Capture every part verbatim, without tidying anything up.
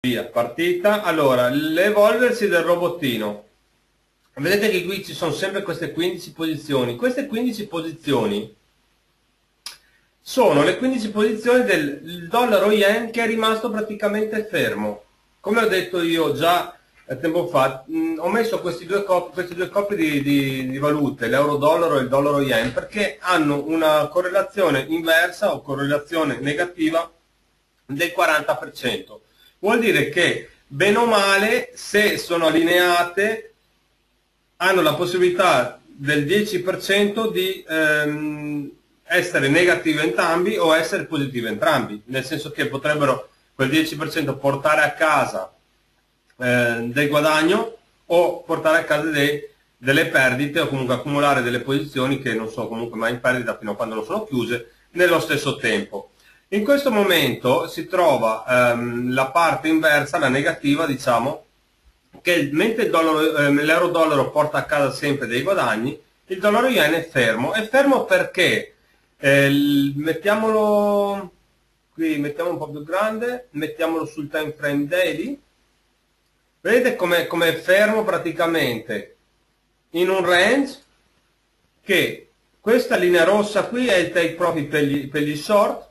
Via, partita. Allora, l'evolversi del robottino. Vedete che qui ci sono sempre queste quindici posizioni. Queste quindici posizioni sono le quindici posizioni del dollaro yen che è rimasto praticamente fermo. Come ho detto io già tempo fa, mh, ho messo questi due coppie, queste due coppie di, di, di valute, l'euro-dollaro e il dollaro yen, perché hanno una correlazione inversa o correlazione negativa del quaranta per cento. Vuol dire che, bene o male, se sono allineate, hanno la possibilità del dieci per cento di ehm, essere negative entrambi o essere positive entrambi, nel senso che potrebbero quel dieci per cento portare a casa eh, del guadagno o portare a casa dei, delle perdite, o comunque accumulare delle posizioni che non sono comunque mai in perdita fino a quando non sono chiuse nello stesso tempo. In questo momento si trova ehm, la parte inversa, la negativa, diciamo, che mentre ehm, l'euro-dollaro porta a casa sempre dei guadagni, il dollaro yen è fermo. È fermo perché, eh, mettiamolo qui, mettiamo un po' più grande, mettiamolo sul time frame daily, vedete come è fermo praticamente in un range che questa linea rossa qui è il take profit per gli, per gli short,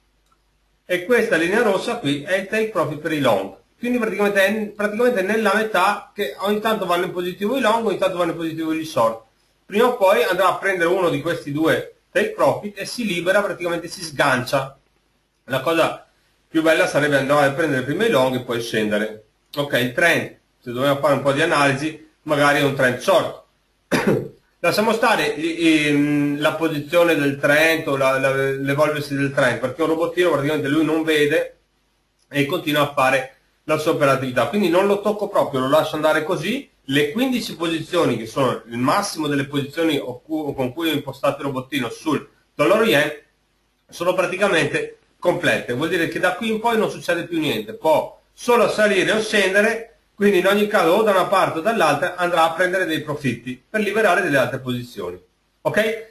e questa linea rossa qui è il take profit per i long, quindi praticamente è praticamente nella metà, che ogni tanto vanno in positivo i long, ogni tanto vanno in positivo gli short. Prima o poi andrà a prendere uno di questi due take profit e si libera, praticamente si sgancia. La cosa più bella sarebbe andare a prendere prima i long e poi scendere. Ok, il trend, se dobbiamo fare un po' di analisi, magari è un trend short. Lasciamo stare in la posizione del trend o l'evolversi del trend, perché un robottino praticamente lui non vede e continua a fare la sua operatività, quindi non lo tocco proprio, lo lascio andare così. Le quindici posizioni, che sono il massimo delle posizioni con cui ho impostato il robottino sul dollaro yen, sono praticamente complete. Vuol dire che da qui in poi non succede più niente, può solo salire o scendere. Quindi in ogni caso o da una parte o dall'altra andrà a prendere dei profitti per liberare delle altre posizioni. Ok?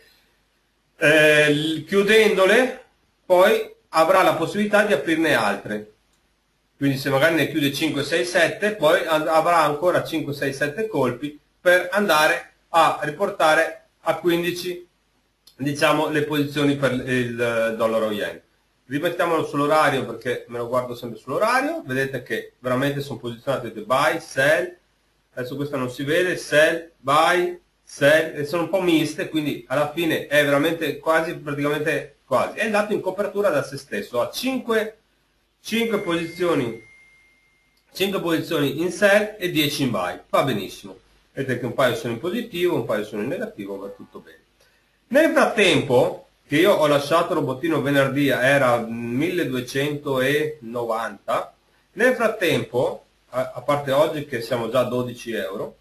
Eh, chiudendole poi avrà la possibilità di aprirne altre. Quindi se magari ne chiude cinque, sei, sette, poi avrà ancora cinque, sei, sette colpi per andare a riportare a quindici, diciamo, le posizioni per il dollaro yen. Rimettiamolo sull'orario, perché me lo guardo sempre sull'orario. Vedete che veramente sono posizionate buy, sell, adesso questa non si vede, sell, buy, sell, e sono un po' miste, quindi alla fine è veramente quasi, praticamente quasi, è andato in copertura da se stesso, ha cinque, cinque posizioni, cinque posizioni in sell e dieci in buy, va benissimo. Vedete che un paio sono in positivo, un paio sono in negativo, va tutto bene. Nel frattempo, che io ho lasciato il robottino venerdì, era milleduecentonovanta, nel frattempo, a, a parte oggi che siamo già a dodici euro,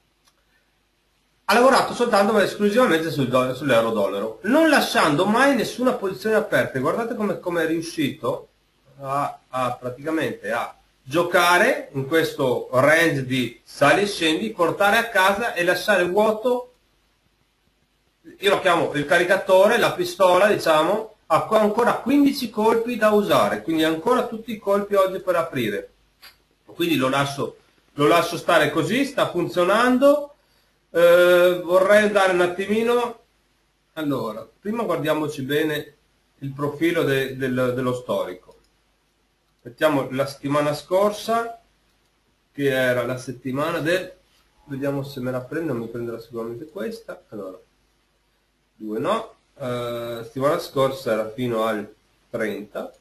ha lavorato soltanto ma esclusivamente sul sull'euro-dollaro, non lasciando mai nessuna posizione aperta. Guardate come, come è riuscito a, a praticamente a giocare in questo range di sali e scendi, portare a casa e lasciare vuoto. Io lo chiamo il caricatore, la pistola, diciamo, ha ancora quindici colpi da usare, quindi ancora tutti i colpi oggi per aprire. Quindi lo lascio, lo lascio stare così, sta funzionando. Eh, vorrei andare un attimino, allora, prima guardiamoci bene il profilo de, del, dello storico. Mettiamo la settimana scorsa, che era la settimana del, vediamo se me la prendo, mi prenderà sicuramente questa, allora. due no, uh, settimana scorsa era fino al trenta,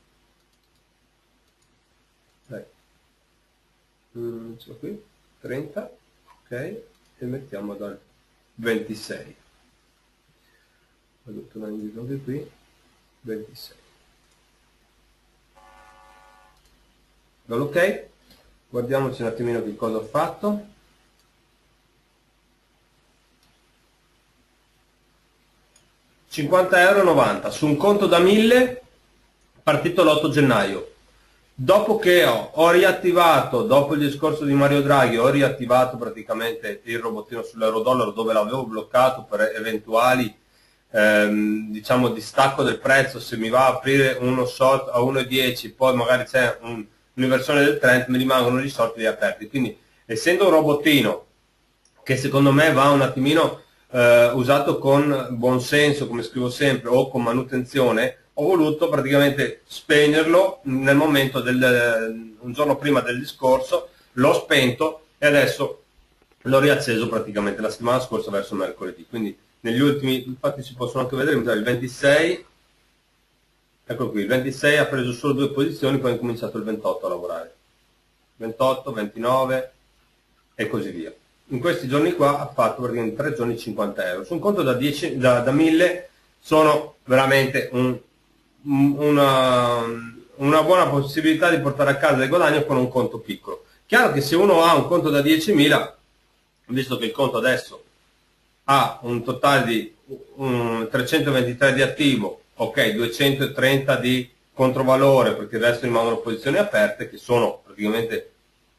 mm, ce l'ho qui, trenta, ok, e mettiamo dal ventisei, vado tornare indietro anche qui, ventisei, ok, guardiamoci un attimino che cosa ho fatto. cinquanta euro e novanta su un conto da mille partito l'otto gennaio. Dopo che ho, ho riattivato, dopo il discorso di Mario Draghi, ho riattivato praticamente il robottino sull'euro-dollaro dove l'avevo bloccato per eventuali ehm, diciamo distacco del prezzo, se mi va a aprire uno short a uno e dieci, poi magari c'è un un'inversione del trend mi rimangono risolti e aperti. Quindi essendo un robottino che secondo me va un attimino eh, usato con buon senso, come scrivo sempre, o con manutenzione, ho voluto praticamente spegnerlo nel momento del un giorno prima del discorso, l'ho spento e adesso l'ho riacceso praticamente la settimana scorsa verso mercoledì. Quindi negli ultimi, infatti si possono anche vedere, il ventisei, ecco qui, il ventisei ha preso solo due posizioni, poi ha cominciato il ventotto a lavorare. ventotto, ventinove e così via. In questi giorni qua ha fatto praticamente tre giorni cinquanta euro. Su un conto da, dieci, da, da mille sono veramente un, una, una buona possibilità di portare a casa del guadagno con un conto piccolo. Chiaro che se uno ha un conto da diecimila, visto che il conto adesso ha un totale di um, trecentoventitré di attivo, ok, duecentotrenta di controvalore, perché il resto rimangono posizioni aperte, che sono praticamente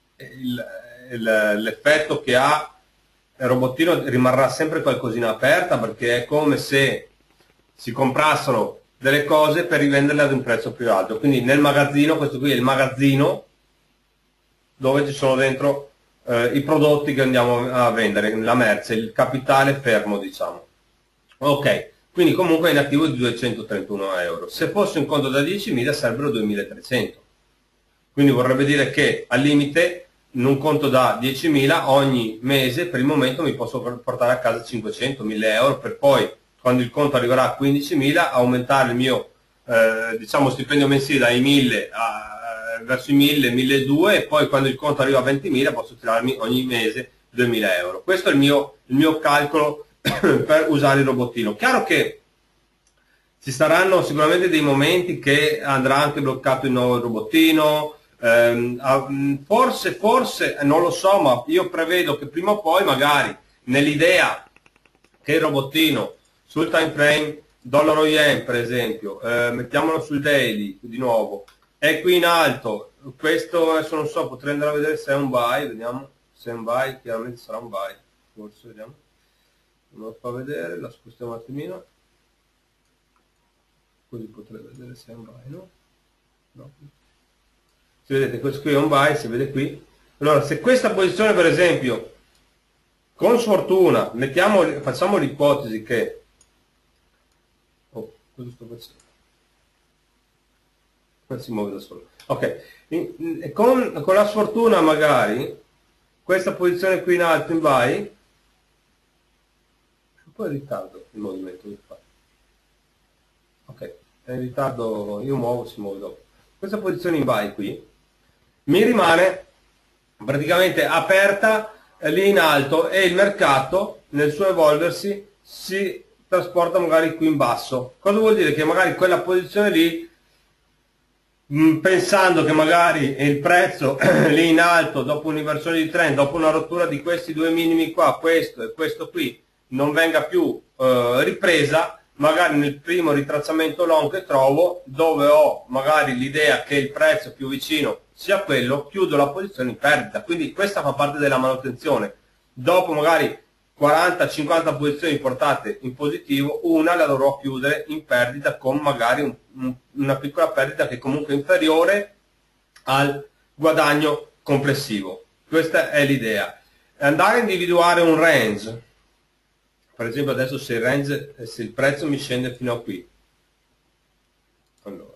l'effetto che ha il robottino, rimarrà sempre qualcosina aperta, perché è come se si comprassero delle cose per rivenderle ad un prezzo più alto. Quindi nel magazzino, questo qui è il magazzino dove ci sono dentro eh, i prodotti che andiamo a vendere, la merce, il capitale fermo, diciamo. Ok, quindi comunque è in attivo di duecentotrentuno euro. Se fosse un conto da diecimila sarebbero duemilatrecento. Quindi vorrebbe dire che al limite in un conto da diecimila ogni mese per il momento mi posso portare a casa cinquecento mille euro, per poi quando il conto arriverà a quindicimila aumentare il mio eh, diciamo stipendio mensile dai mille a, verso i mille, milleduecento, e poi quando il conto arriva a ventimila posso tirarmi ogni mese duemila euro. Questo è il mio, il mio calcolo per usare il robottino. Chiaro che ci saranno sicuramente dei momenti che andrà anche bloccato il nuovo robottino, ehm, forse, forse, non lo so, ma io prevedo che prima o poi magari nell'idea che il robottino sul time frame dollaro yen per esempio, eh, mettiamolo sul daily di nuovo, è qui in alto, questo adesso non so, potrei andare a vedere se è un buy, vediamo se è un buy, chiaramente sarà un buy, forse vediamo, non lo fa vedere, la spostiamo un attimino, così potrei vedere se è un buy, no? No. Se vedete questo qui è un buy, si vede qui. Allora se questa posizione per esempio con sfortuna mettiamo, facciamo l'ipotesi che oh, cosa sto facendo? Si muove da solo. Ok, in, in, con, con la sfortuna magari questa posizione qui in alto in buy, un po' in ritardo il movimento che fa. Ok, è in ritardo, io muovo, si muove dopo. Questa posizione in buy qui mi rimane praticamente aperta eh, lì in alto, e il mercato nel suo evolversi si trasporta magari qui in basso. Cosa vuol dire? Che magari quella posizione lì, mh, pensando che magari il prezzo lì in alto dopo un'inversione di trend, dopo una rottura di questi due minimi qua, questo e questo qui, non venga più eh, ripresa, magari nel primo ritracciamento long che trovo, dove ho magari l'idea che il prezzo più vicino sia quello, chiudo la posizione in perdita. Quindi questa fa parte della manutenzione. Dopo magari quaranta cinquanta posizioni portate in positivo, una la dovrò chiudere in perdita con magari un, un, una piccola perdita che comunque è inferiore al guadagno complessivo. Questa è l'idea. Andare a individuare un range. Per esempio adesso se il, range, se il prezzo mi scende fino a qui, allora,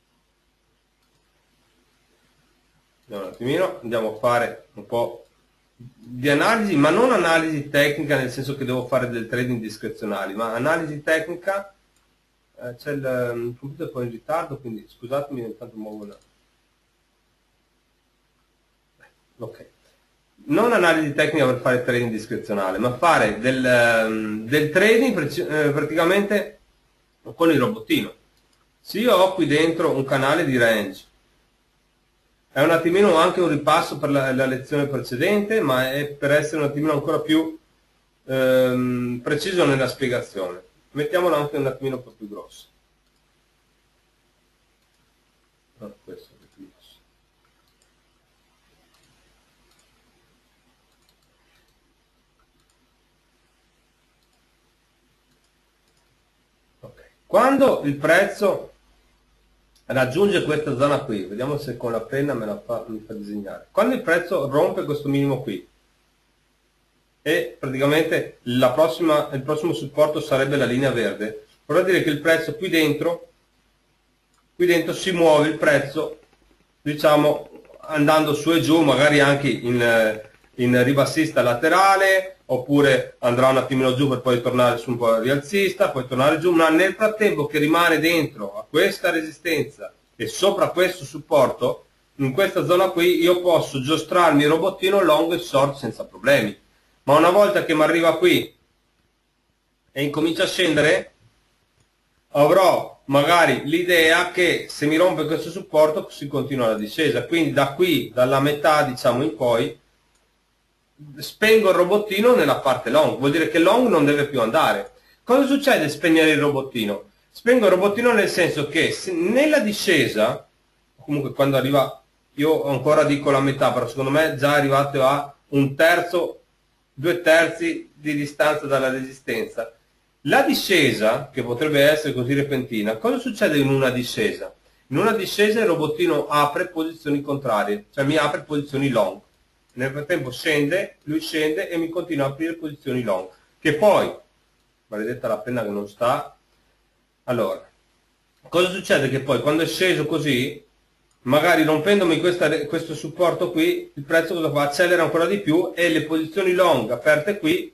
andiamo un attimino, andiamo a fare un po' di analisi, ma non analisi tecnica nel senso che devo fare del trading discrezionali, ma analisi tecnica, eh, c'è il, il computer un po' in ritardo, quindi scusatemi, intanto muovo la... ok. Non analisi tecnica per fare trading discrezionale, ma fare del, del trading praticamente con il robottino. Se io ho qui dentro un canale di range, è un attimino anche un ripasso per la, la lezione precedente, ma è per essere un attimino ancora più ehm, preciso nella spiegazione. Mettiamolo anche un attimino un po' più grosso. No, questo è più grosso. Quando il prezzo raggiunge questa zona qui, vediamo se con la penna me la fa, mi fa disegnare. Quando il prezzo rompe questo minimo qui, e praticamente la prossima, il prossimo supporto sarebbe la linea verde, vorrà dire che il prezzo qui dentro, qui dentro si muove il prezzo, diciamo, andando su e giù, magari anche in, in ribassista laterale, oppure andrà un attimino giù per poi tornare su un po' rialzista, poi tornare giù, ma nel frattempo che rimane dentro a questa resistenza e sopra questo supporto, in questa zona qui io posso giostrarmi il robottino long e short senza problemi. Ma una volta che mi arriva qui e incomincia a scendere, avrò magari l'idea che se mi rompe questo supporto si continua la discesa, quindi da qui, dalla metà diciamo in poi, spengo il robottino nella parte long, vuol dire che long non deve più andare. Cosa succede spegnere il robottino? Spengo il robottino nel senso che se nella discesa, comunque quando arriva, io ancora dico la metà, però secondo me è già arrivato a un terzo, due terzi di distanza dalla resistenza. La discesa, che potrebbe essere così repentina, cosa succede in una discesa? In una discesa il robottino apre posizioni contrarie, cioè mi apre posizioni long. Nel frattempo scende, lui scende e mi continua a aprire posizioni long. Che poi, maledetta la penna che non sta, allora, cosa succede? Che poi quando è sceso così, magari rompendomi questa, questo supporto qui, il prezzo cosa fa? Accelera ancora di più e le posizioni long aperte qui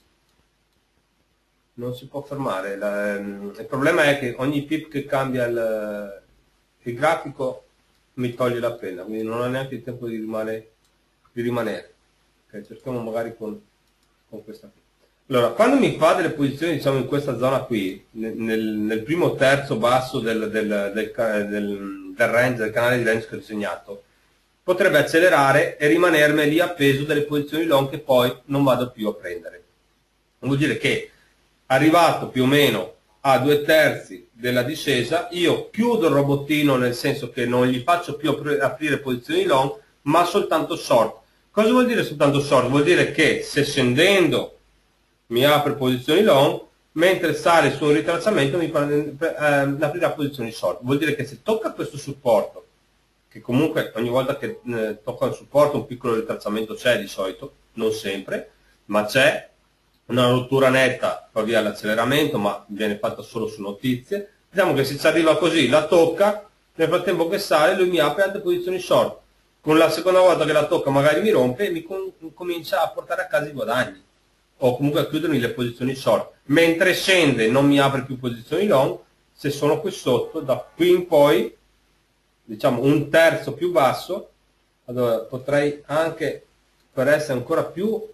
non si può fermare. La, ehm, il problema è che ogni pip che cambia il, il grafico mi toglie la penna, quindi non ho neanche il tempo di, rimane, di rimanere. Okay, cerchiamo magari con, con questa qui. Allora, quando mi fa delle posizioni diciamo in questa zona qui, nel, nel primo terzo basso del, del, del, del, del range, del canale di range che ho disegnato, potrebbe accelerare e rimanermi lì appeso delle posizioni long che poi non vado più a prendere. Vuol dire che arrivato più o meno a due terzi della discesa, io chiudo il robottino nel senso che non gli faccio più aprire posizioni long, ma soltanto short. Cosa vuol dire soltanto short? Vuol dire che se scendendo mi apre posizioni long, mentre sale su un ritracciamento mi eh, aprirà posizioni short. Vuol dire che se tocca questo supporto, che comunque ogni volta che eh, tocca il supporto un piccolo ritracciamento c'è di solito, non sempre, ma c'è, una rottura netta fa via l'acceleramento, ma viene fatta solo su notizie. Diciamo che se ci arriva così, la tocca, nel frattempo che sale lui mi apre altre posizioni short. Con la seconda volta che la tocca magari mi rompe e mi com comincia a portare a casa i guadagni, o comunque a chiudermi le posizioni short. Mentre scende non mi apre più posizioni long, se sono qui sotto, da qui in poi, diciamo un terzo più basso, allora potrei anche, per essere ancora più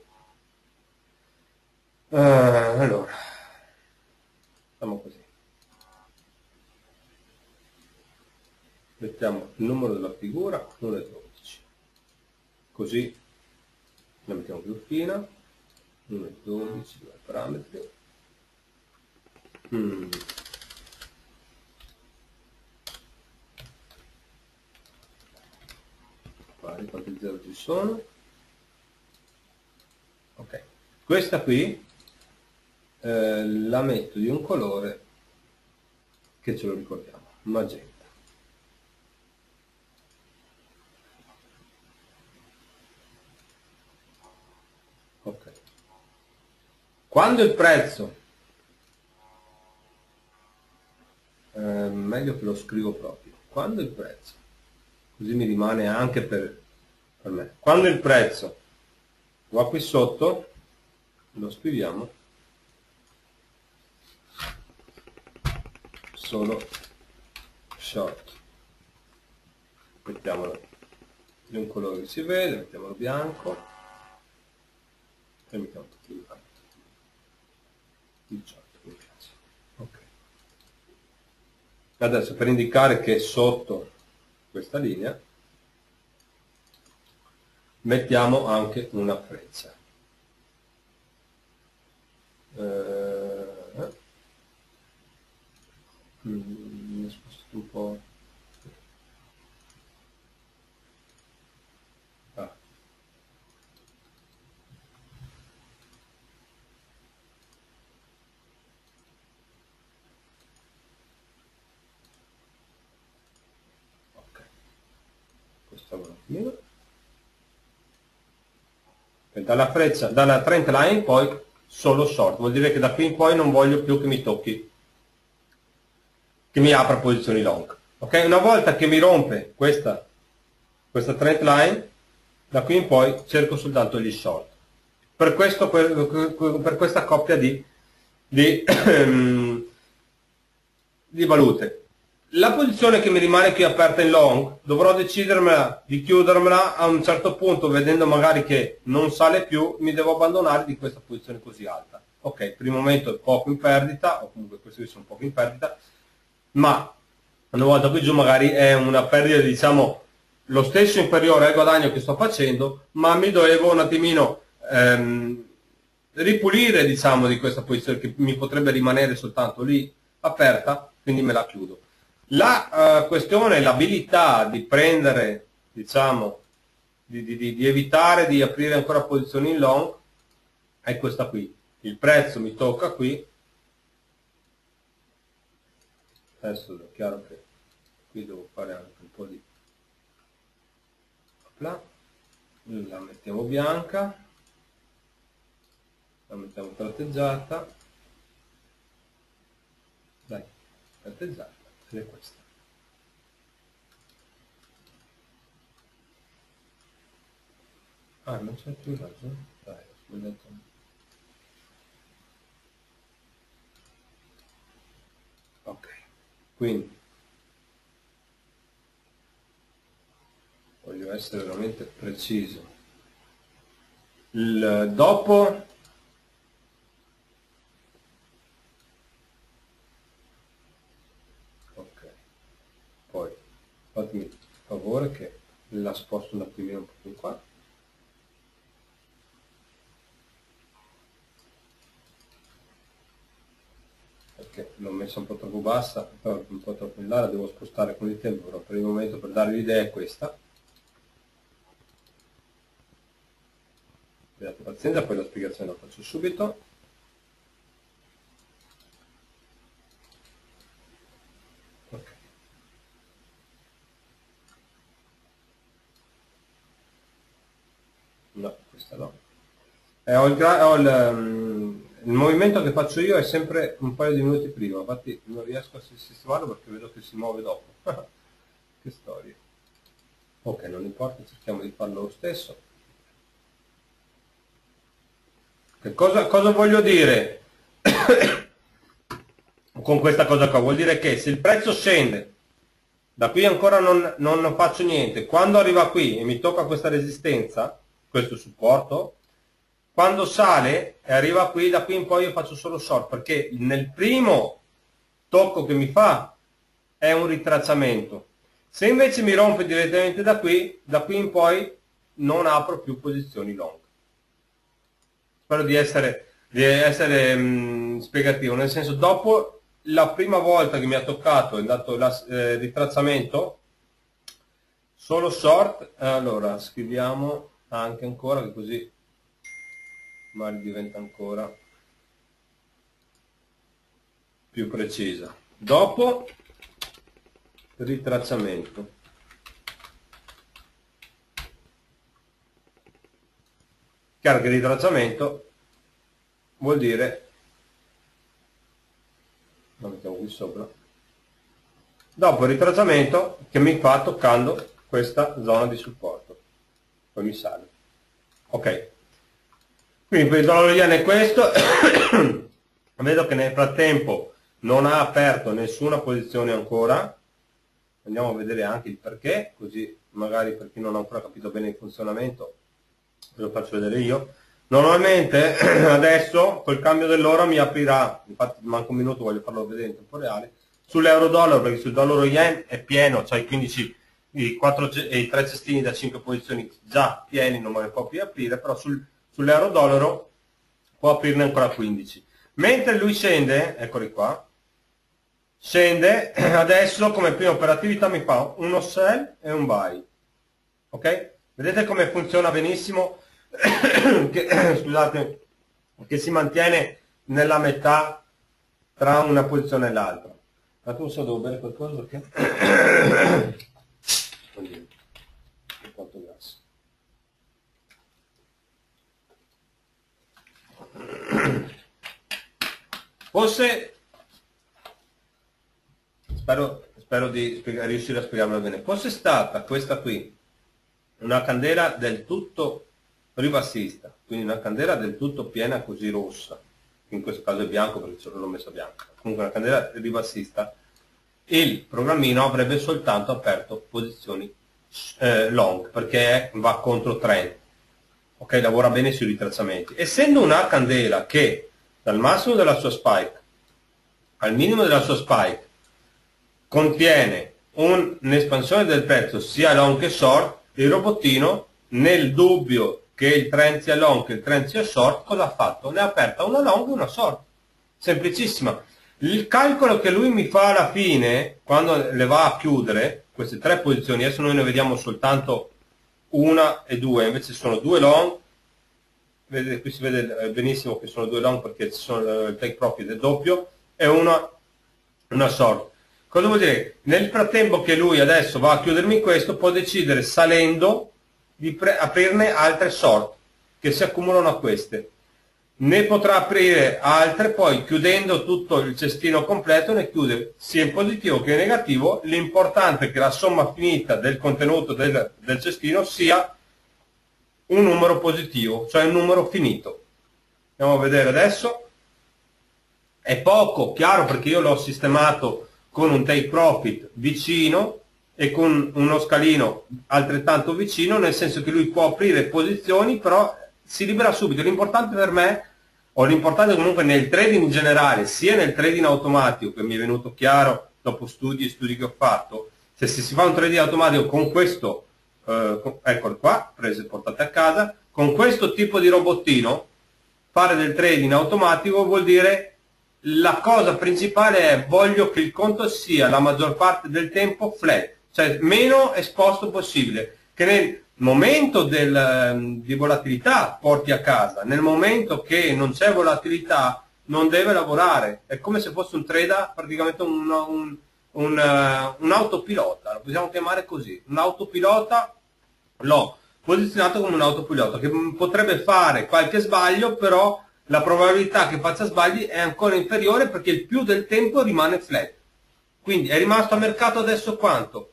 Uh, allora, facciamo così. Mettiamo il numero della figura, uno e dodici. Così la mettiamo più fina. uno e dodici, due parametri. Mm. Guardi quanti zero ci sono. Ok. Questa qui eh, la metto di un colore che ce lo ricordiamo, magenta. Ok. Quando il prezzo, eh, meglio che lo scrivo proprio, quando il prezzo, così mi rimane anche per, per me, quando il prezzo va qui sotto, lo scriviamo solo short, mettiamolo di un colore che si vede, mettiamolo bianco e mettiamo tutti i diciotto, mi piace. Okay. Adesso per indicare che sotto questa linea mettiamo anche una freccia. Eh, mi sposto un po'. Ah. dalla freccia, dalla trend line poi solo short, vuol dire che da qui in poi non voglio più che mi tocchi, che mi apra posizioni long. Ok, una volta che mi rompe questa, questa trend line, da qui in poi cerco soltanto gli short. Per, questo, per, per questa coppia di, di, di valute. La posizione che mi rimane qui aperta in long, dovrò decidermela di chiudermela a un certo punto, vedendo magari che non sale più, mi devo abbandonare di questa posizione così alta. Ok, per il momento è poco in perdita, o comunque questi sono poco in perdita, ma una volta qui giù magari è una perdita, diciamo, lo stesso inferiore al guadagno che sto facendo, ma mi dovevo un attimino ehm, ripulire, diciamo, di questa posizione che mi potrebbe rimanere soltanto lì aperta, quindi me la chiudo. La uh, questione, l'abilità di prendere, diciamo, di, di, di evitare di aprire ancora posizioni in long è questa qui. Il prezzo mi tocca qui, adesso è chiaro che qui devo fare anche un po' di... La mettiamo bianca, la mettiamo tratteggiata, dai, tratteggiata, ed è questa. Ah, non c'è più ragione, dai, ho sbagliato. Ok, quindi voglio essere veramente preciso. Il dopo ok, poi fatemi il favore che la sposto un attimino un po' più qua, perché l'ho messa un po' troppo bassa, un po' troppo in là, la devo spostare con il tempo, però per il momento, per darvi l'idea, è questa. Abbiate pazienza, poi la spiegazione la faccio subito. Okay. No, questa no. Eh, ho il, ho il, um, il movimento che faccio io è sempre un paio di minuti prima, infatti non riesco a sistemarlo perché vedo che si muove dopo. Che storia. Ok, non importa, cerchiamo di farlo lo stesso. Che cosa, cosa voglio dire con questa cosa qua? Vuol dire che se il prezzo scende, da qui ancora non, non faccio niente, quando arriva qui e mi tocca questa resistenza, questo supporto, quando sale e arriva qui, da qui in poi io faccio solo short, perché nel primo tocco che mi fa è un ritracciamento. Se invece mi rompe direttamente da qui, da qui in poi non apro più posizioni long. Spero di essere, di essere mh, spiegativo, nel senso, dopo la prima volta che mi ha toccato è dato il eh, ritracciamento, solo short, allora scriviamo anche ancora, che così magari diventa ancora più precisa. Dopo ritracciamento, chiaro che il ritracciamento vuol dire, lo mettiamo qui sopra, dopo il ritracciamento che mi fa toccando questa zona di supporto, poi mi sale. Ok, quindi per il dollaro yen è questo. Vedo che nel frattempo non ha aperto nessuna posizione ancora, andiamo a vedere anche il perché, così magari per chi non ha ancora capito bene il funzionamento ve lo faccio vedere io. Normalmente adesso col cambio dell'ora mi aprirà, infatti manca un minuto, voglio farlo vedere in tempo reale, sull'euro dollaro, perché sul dollaro yen è pieno, cioè i quindici, i, quattro, i tre cestini da cinque posizioni già pieni, non me ne può più aprire, però sul, sull'euro dollaro può aprirne ancora quindici. Mentre lui scende, eccoli qua, scende, adesso come prima operatività mi fa uno sell e un buy. Ok? Vedete come funziona benissimo? che, scusate, che si mantiene nella metà tra una posizione e l'altra. Ma tu so devo bere qualcosa perché Fosse, spero, spero di spiega, riuscire a spiegarlo bene, fosse stata questa qui una candela del tutto ribassista, quindi una candela del tutto piena così rossa, in questo caso è bianco perché ce l'ho messa bianca, comunque una candela ribassista, il programmino avrebbe soltanto aperto posizioni eh, long, perché va contro trend, ok, lavora bene sui ritracciamenti. Essendo una candela che dal massimo della sua spike al minimo della sua spike contiene un'espansione del prezzo sia long che short, il robottino, nel dubbio che il trend sia long che il trend sia short, cosa ha fatto? Ne ha aperta una long e una short, semplicissima. Il calcolo che lui mi fa alla fine, quando le va a chiudere, queste tre posizioni, adesso noi ne vediamo soltanto una e due, invece sono due long, vedete, qui si vede benissimo che sono due long perché ci sono il take profit è doppio, e una, una short. Cosa vuol dire? Nel frattempo che lui adesso va a chiudermi questo, può decidere salendo di aprirne altre short che si accumulano a queste. Ne potrà aprire altre, poi chiudendo tutto il cestino completo ne chiude sia in positivo che in negativo. L'importante è che la somma finita del contenuto del, del cestino sia un numero positivo, cioè un numero finito. Andiamo a vedere adesso. È poco, chiaro, perché io l'ho sistemato con un take profit vicino e con uno scalino altrettanto vicino, nel senso che lui può aprire posizioni, però si libera subito. L'importante per me, o l'importante comunque nel trading in generale, sia nel trading automatico, che mi è venuto chiaro dopo studi e studi che ho fatto, se si fa un trading automatico con questo, eh, eccolo qua, prese e portate a casa, con questo tipo di robottino, fare del trading automatico vuol dire la cosa principale è voglio che il conto sia la maggior parte del tempo flat, cioè meno esposto possibile, che nel momento del, di volatilità porti a casa, nel momento che non c'è volatilità non deve lavorare, è come se fosse un trader, praticamente un, un, un, uh, un autopilota, lo possiamo chiamare così, un autopilota, l'ho posizionato come un autopilota che potrebbe fare qualche sbaglio, però la probabilità che faccia sbagli è ancora inferiore perché il più del tempo rimane flat. Quindi è rimasto a mercato adesso quanto?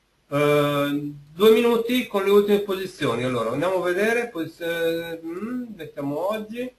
Uh, due minuti con le ultime posizioni. Allora andiamo a vedere, posizione, mm, mettiamo oggi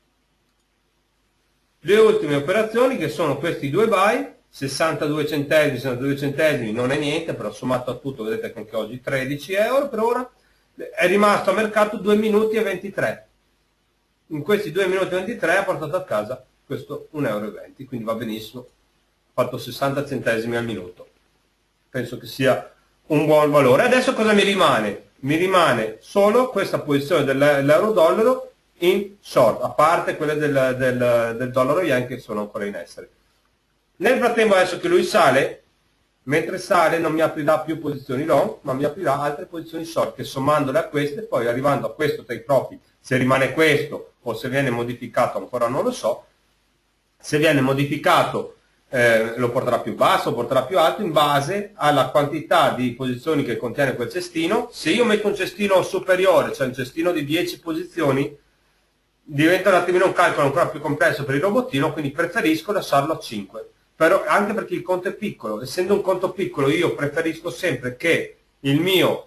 le ultime operazioni, che sono questi due buy, sessantadue centesimi, sessantadue centesimi non è niente, però sommato a tutto vedete che anche oggi tredici euro per ora. È rimasto a mercato due minuti e ventitré. In questi due minuti e ventitré ha portato a casa questo un euro e venti, quindi va benissimo, ha fatto sessanta centesimi al minuto, penso che sia un buon valore. Adesso cosa mi rimane? Mi rimane solo questa posizione dell'euro-dollaro in short, a parte quelle del, del, del dollaro yen che sono ancora in essere. Nel frattempo, adesso che lui sale, mentre sale non mi aprirà più posizioni long, ma mi aprirà altre posizioni short che sommandole a queste, poi arrivando a questo take profit, se rimane questo o se viene modificato ancora non lo so, se viene modificato eh, lo porterà più basso, lo porterà più alto in base alla quantità di posizioni che contiene quel cestino. Se io metto un cestino superiore, cioè un cestino di dieci posizioni, diventa un attimino un calcolo ancora più complesso per il robottino, quindi preferisco lasciarlo a cinque. Però, anche perché il conto è piccolo, essendo un conto piccolo io preferisco sempre che il mio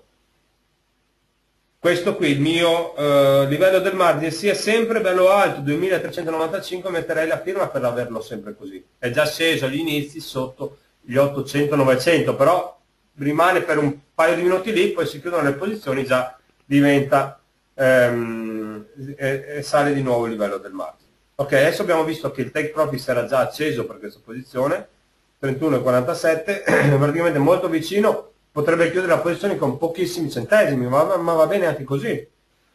questo qui, il mio eh, livello del margine sia sempre bello alto, duemilatrecentonovantacinque, metterei la firma per averlo sempre così. È già sceso agli inizi sotto gli ottocento novecento, però rimane per un paio di minuti lì, poi si chiudono le posizioni, già diventa ehm, e, e sale di nuovo il livello del margine. Ok, adesso abbiamo visto che il take profit si era già acceso per questa posizione, trentuno e quarantasette, praticamente molto vicino. Potrebbe chiudere la posizione con pochissimi centesimi, ma, ma va bene anche così.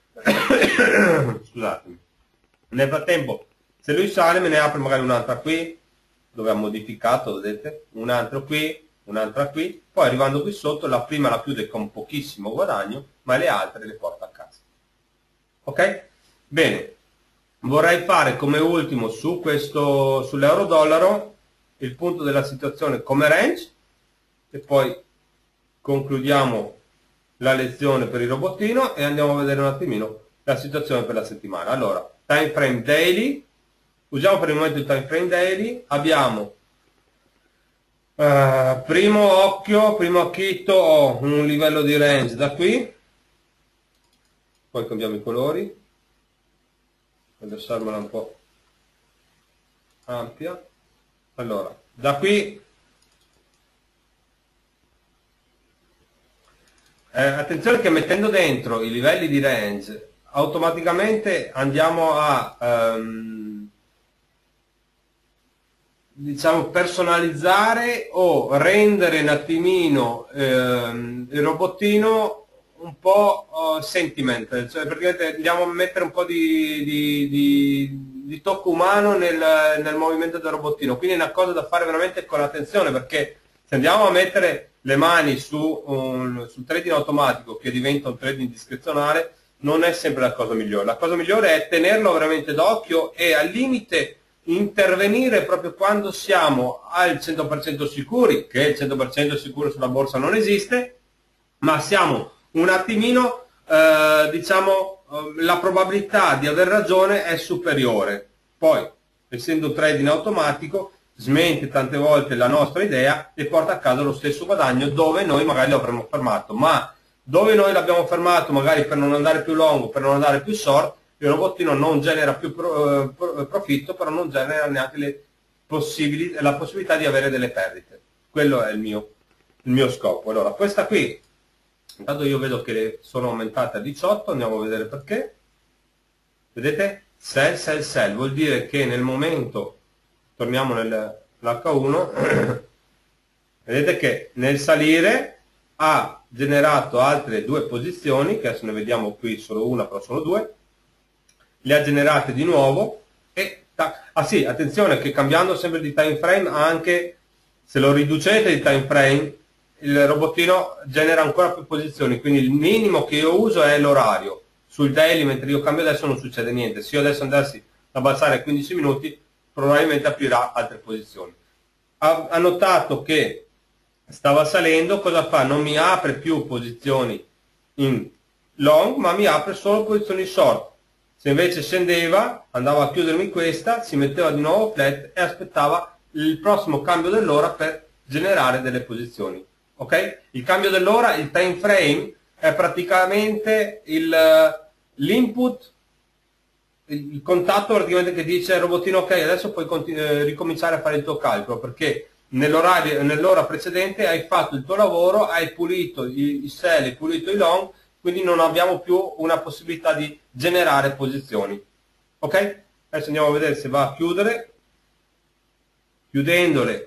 Scusatemi. Nel frattempo, se lui sale, me ne apre magari un'altra qui, dove ha modificato, vedete? Un altro qui, un'altra qui. Poi arrivando qui sotto, la prima la chiude con pochissimo guadagno, ma le altre le porta a casa. Ok? Bene. Vorrei fare come ultimo su questo, sull'euro-dollaro, il punto della situazione come range, e poi concludiamo la lezione per il robottino e andiamo a vedere un attimino la situazione per la settimana. Allora, time frame daily, Usiamo per il momento il time frame daily, abbiamo uh, primo occhio, primo occhietto, ho un livello di range da qui, poi cambiamo i colori, voglio lasciarmela un po' ampia. Allora, da qui eh, attenzione che mettendo dentro i livelli di range automaticamente andiamo a um, diciamo personalizzare o rendere un attimino ehm, il robottino un po' uh, sentiment, cioè perché andiamo a mettere un po' di, di, di, di tocco umano nel, nel movimento del robottino, quindi è una cosa da fare veramente con attenzione, perché se andiamo a mettere le mani su un, sul trading automatico che diventa un trading discrezionale non è sempre la cosa migliore. La cosa migliore è tenerlo veramente d'occhio e al limite intervenire proprio quando siamo al cento per cento sicuri, che il cento per cento sicuro sulla borsa non esiste, ma siamo un attimino, eh, diciamo, eh, la probabilità di aver ragione è superiore. Poi, essendo trading automatico, smente tante volte la nostra idea e porta a casa lo stesso guadagno dove noi magari lo avremmo fermato, ma dove noi l'abbiamo fermato magari per non andare più lungo, per non andare più short, il robottino non genera più pro, pro, profitto, però non genera neanche le possibili, la possibilità di avere delle perdite. Quello è il mio, il mio scopo. Allora, questa qui, intanto io vedo che sono aumentate a diciotto, andiamo a vedere perché. Vedete? Sell, sell, sell, vuol dire che nel momento, torniamo nell'H uno, vedete che nel salire ha generato altre due posizioni, che adesso ne vediamo qui solo una, però sono due, le ha generate di nuovo e ah sì, attenzione che cambiando sempre di time frame, anche se lo riducete di time frame il robottino genera ancora più posizioni, quindi il minimo che io uso è l'orario. Sul daily mentre io cambio adesso non succede niente, se io adesso andassi a balzare quindici minuti probabilmente aprirà altre posizioni. Ha, ha notato che stava salendo, cosa fa? Non mi apre più posizioni in long, ma mi apre solo posizioni short. Se invece scendeva, andava a chiudermi questa, si metteva di nuovo flat e aspettava il prossimo cambio dell'ora per generare delle posizioni. Ok? Il cambio dell'ora, il time frame, è praticamente l'input, il, il contatto praticamente che dice al robottino ok, adesso puoi eh, ricominciare a fare il tuo calcolo, perché nell'orario, nell'ora precedente hai fatto il tuo lavoro, hai pulito i, i sell, hai pulito i long, quindi non abbiamo più una possibilità di generare posizioni. Ok? Adesso andiamo a vedere se va a chiudere. Chiudendole,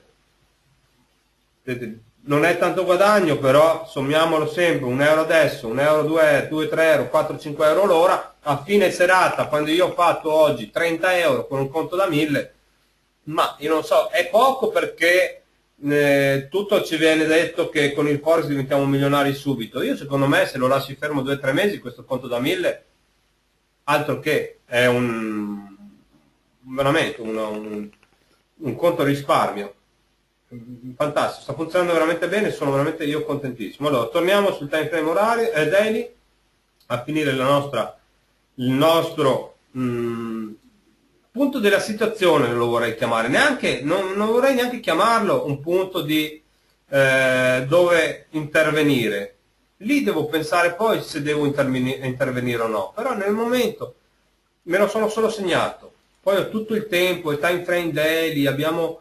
vedete, non è tanto guadagno, però sommiamolo sempre, un euro adesso, un euro, due, due, tre euro, quattro, cinque euro l'ora, a fine serata, quando io ho fatto oggi trenta euro con un conto da mille, ma io non so, è poco perché eh, tutto ci viene detto che con il Forex diventiamo milionari subito. Io secondo me se lo lasci fermo due o tre mesi questo conto da mille, altro che è un veramente un, un, un conto risparmio. Fantastico, sta funzionando veramente bene, sono veramente io contentissimo. Allora, torniamo sul time frame orale, eh, daily, a finire la nostra, il nostro mh, punto della situazione, lo vorrei chiamare, neanche, non, non vorrei neanche chiamarlo un punto di eh, dove intervenire. Lì devo pensare poi se devo intervenire o no, però nel momento me lo sono solo segnato. Poi ho tutto il tempo, il time frame daily, abbiamo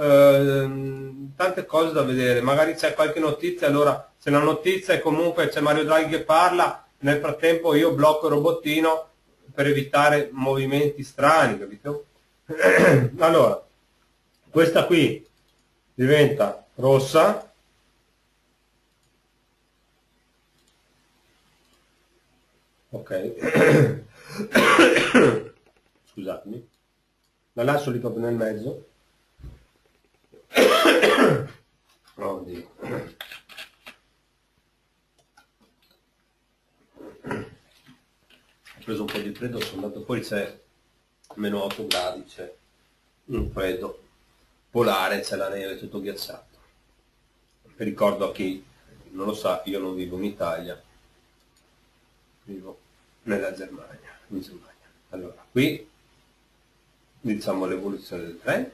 Uh, tante cose da vedere, magari c'è qualche notizia, allora se la notizia è comunque c'è Mario Draghi che parla, nel frattempo io blocco il robottino per evitare movimenti strani, capito? Allora, questa qui diventa rossa, ok, scusatemi, la lascio lì proprio nel mezzo. Oh Dio. Ho preso un po' di freddo, sono andato, poi c'è meno otto gradi, c'è un freddo polare, c'è la neve, tutto ghiacciato. Vi ricordo a chi non lo sa, io non vivo in Italia, vivo nella Germania, in Germania. Allora, qui diciamo l'evoluzione del trend,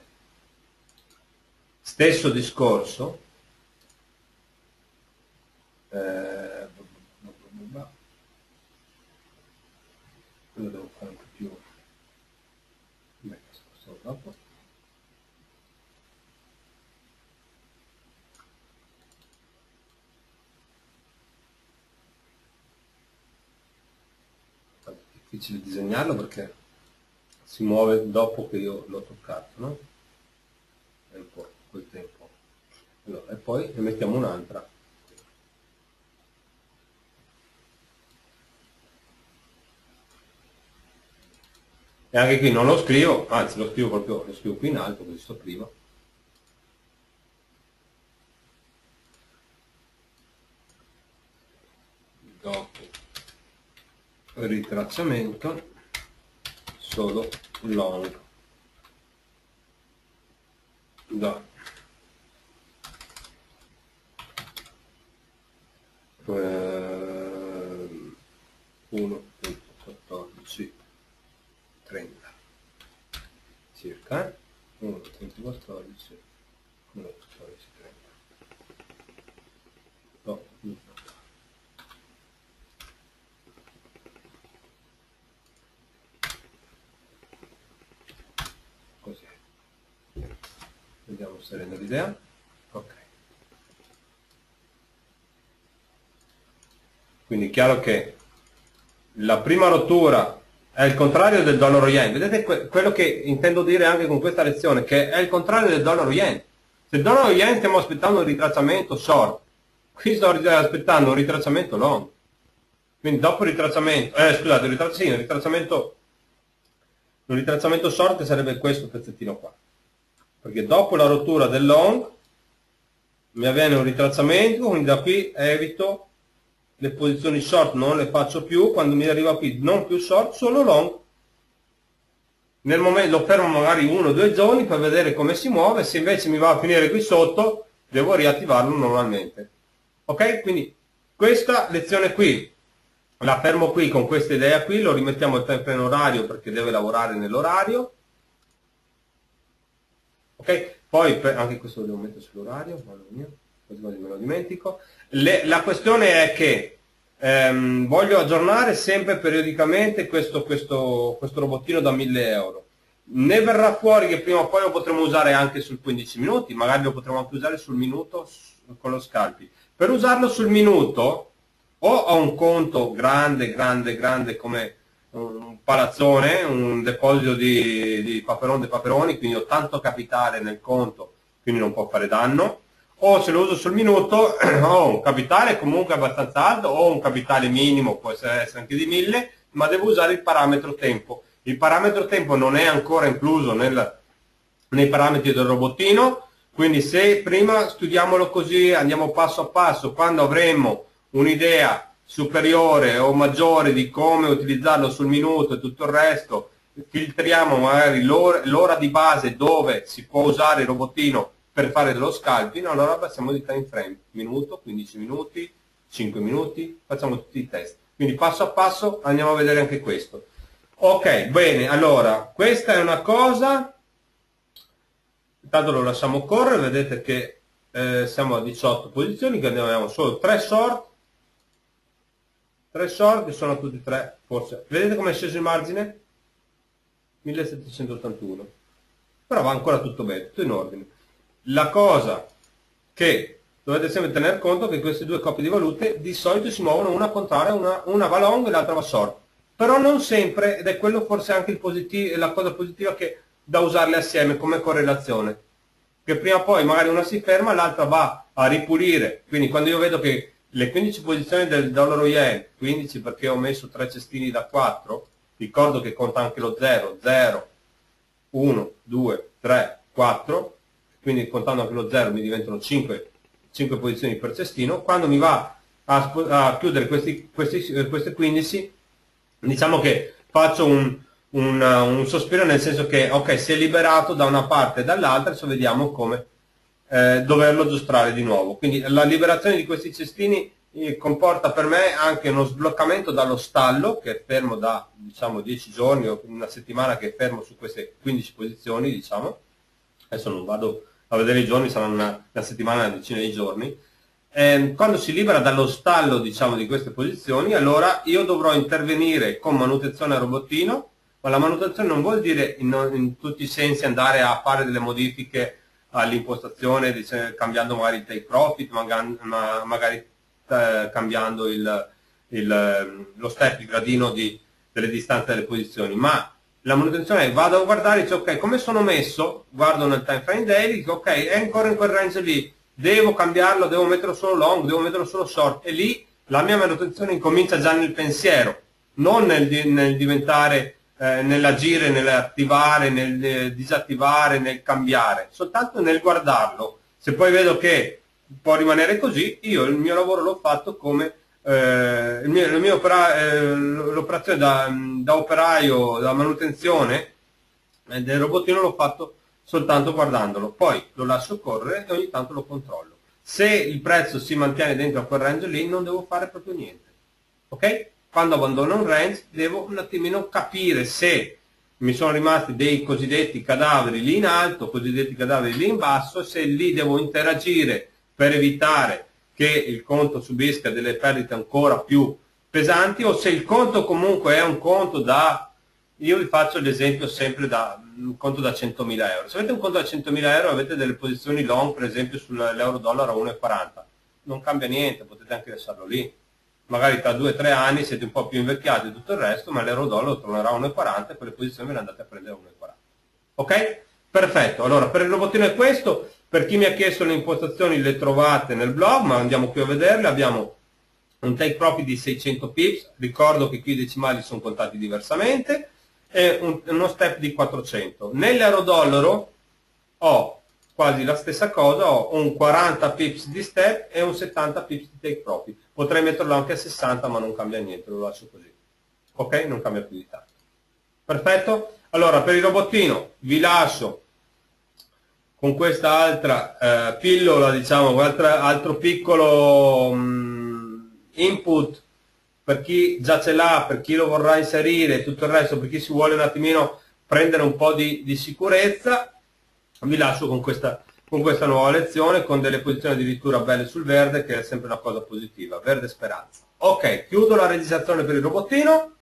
stesso discorso, eh, lo devo fare un po' più, beh, spostiamo dopo. È difficile disegnarlo perché si muove dopo che io l'ho toccato, no? È un po' quel tempo. Allora, e poi ne mettiamo un'altra. E anche qui non lo scrivo, anzi lo scrivo proprio, lo scrivo qui in alto, così sto prima. Dopo ritracciamento, solo long. Da uno virgola quattordici trenta circa, uno virgola quattordici uno virgola quattordici trenta. No, no. Così. Vediamo se rende l'idea. Ok. Quindi è chiaro che la prima rottura è il contrario del dollaro yen. Vedete que quello che intendo dire anche con questa lezione, che è il contrario del dollaro yen. Se il dollaro yen stiamo aspettando un ritracciamento short, qui sto aspettando un ritracciamento long. Quindi dopo il ritracciamento, eh scusate, il ritracciamento, sì, un ritracciamento, un ritracciamento short che sarebbe questo pezzettino qua. Perché dopo la rottura del long mi avviene un ritracciamento, quindi da qui evito le posizioni short, non le faccio più, quando mi arriva qui non più short, solo long. Nel momento lo fermo magari uno o due giorni per vedere come si muove, se invece mi va a finire qui sotto devo riattivarlo normalmente. Ok? Quindi questa lezione qui la fermo qui con questa idea qui, lo rimettiamo sempre in orario perché deve lavorare nell'orario. Ok? Poi per, anche questo lo devo mettere sull'orario, così me lo dimentico. Le, la questione è che ehm, voglio aggiornare sempre periodicamente questo, questo, questo robottino da mille euro. Ne verrà fuori che prima o poi lo potremo usare anche sul quindici minuti, magari lo potremo anche usare sul minuto con lo scalpi. Per usarlo sul minuto o ho un conto grande, grande, grande come un palazzone, un deposito di, di paperon de paperoni, quindi ho tanto capitale nel conto, quindi non può fare danno, o se lo uso sul minuto ho un capitale comunque abbastanza alto, o un capitale minimo, può essere anche di mille, ma devo usare il parametro tempo. Il parametro tempo non è ancora incluso nel, nei parametri del robottino, quindi se prima studiamolo così, andiamo passo a passo, quando avremo un'idea superiore o maggiore di come utilizzarlo sul minuto e tutto il resto, filtriamo magari l'ora di base dove si può usare il robottino per fare dello scalping, allora passiamo di time frame, minuto, quindici minuti, cinque minuti, facciamo tutti i test. Quindi passo a passo andiamo a vedere anche questo. Ok, bene, allora, questa è una cosa, intanto lo lasciamo correre, vedete che eh, siamo a diciotto posizioni, che abbiamo solo tre short, tre short che sono tutti e tre, forse, vedete come è sceso il margine? millesettecentottantuno, però va ancora tutto bene, tutto in ordine. La cosa che dovete sempre tener conto è che queste due coppie di valute di solito si muovono una contraria, una, una va long e l'altra va short, però non sempre, ed è quello forse anche il positivo, la cosa positiva che da usarle assieme come correlazione, che prima o poi magari una si ferma, l'altra va a ripulire, quindi quando io vedo che le quindici posizioni del dollaro yen, quindici perché ho messo tre cestini da quattro, ricordo che conta anche lo zero, zero, uno, due, tre, quattro, quindi contando anche lo zero mi diventano cinque, cinque posizioni per cestino. Quando mi va a, a chiudere questi, questi, queste quindici, diciamo che faccio un, un, un sospiro, nel senso che ok, si è liberato da una parte e dall'altra, adesso vediamo come eh, doverlo aggiustare di nuovo. Quindi la liberazione di questi cestini eh, comporta per me anche uno sbloccamento dallo stallo, che è fermo da diciamo dieci giorni o una settimana che è fermo su queste quindici posizioni, diciamo. Adesso non vado a vedere i giorni, saranno una, una settimana, una decina di giorni. Eh, quando si libera dallo stallo, diciamo, di queste posizioni, allora io dovrò intervenire con manutenzione a robottino, ma la manutenzione non vuol dire in, in tutti i sensi andare a fare delle modifiche all'impostazione, cambiando magari il take profit, magari, magari eh, cambiando il, il, lo step, il gradino di, delle distanze delle posizioni, ma la manutenzione è vado a guardare e dico ok, come sono messo, guardo nel time frame daily, dico ok, è ancora in quel range lì, devo cambiarlo, devo metterlo solo long, devo metterlo solo short, e lì la mia manutenzione incomincia già nel pensiero, non nel, nel diventare, eh, nell'agire, nell'attivare, nel eh, disattivare, nel cambiare, soltanto nel guardarlo. Se poi vedo che può rimanere così, io il mio lavoro l'ho fatto come eh, il mio, il mio opera, eh, l'operazione da, da operaio, da manutenzione eh, del robottino l'ho fatto soltanto guardandolo, poi lo lascio correre e ogni tanto lo controllo. Se il prezzo si mantiene dentro a quel range lì non devo fare proprio niente, ok? Quando abbandono un range devo un attimino capire se mi sono rimasti dei cosiddetti cadaveri lì in alto, cosiddetti cadaveri lì in basso, se lì devo interagire per evitare che il conto subisca delle perdite ancora più pesanti, o se il conto comunque è un conto da, io vi faccio l'esempio sempre da un conto da centomila euro. Se avete un conto da centomila euro e avete delle posizioni long, per esempio sull'euro dollaro a uno virgola quaranta, non cambia niente, potete anche lasciarlo lì. Magari tra due o tre anni siete un po' più invecchiati e tutto il resto, ma l'euro dollaro tornerà a uno virgola quaranta e quelle posizioni ve le andate a prendere a uno virgola quaranta. Ok? Perfetto. Allora, per il robottino è questo. Per chi mi ha chiesto le impostazioni le trovate nel blog, ma andiamo qui a vederle. Abbiamo un take profit di seicento pips, ricordo che qui i decimali sono contati diversamente, e un, uno step di quattrocento. Nell'euro dollaro ho quasi la stessa cosa, ho un quaranta pips di step e un settanta pips di take profit. Potrei metterlo anche a sessanta, ma non cambia niente, lo lascio così. Ok? Non cambia più di tanto. Perfetto? Allora, per il robottino vi lascio con questa altra eh, pillola, diciamo, altra, altro piccolo um, input per chi già ce l'ha, per chi lo vorrà inserire e tutto il resto, per chi si vuole un attimino prendere un po' di, di sicurezza. Vi lascio con questa, con questa nuova lezione, con delle posizioni addirittura belle sul verde, che è sempre una cosa positiva, verde speranza. Ok, chiudo la registrazione per il robottino.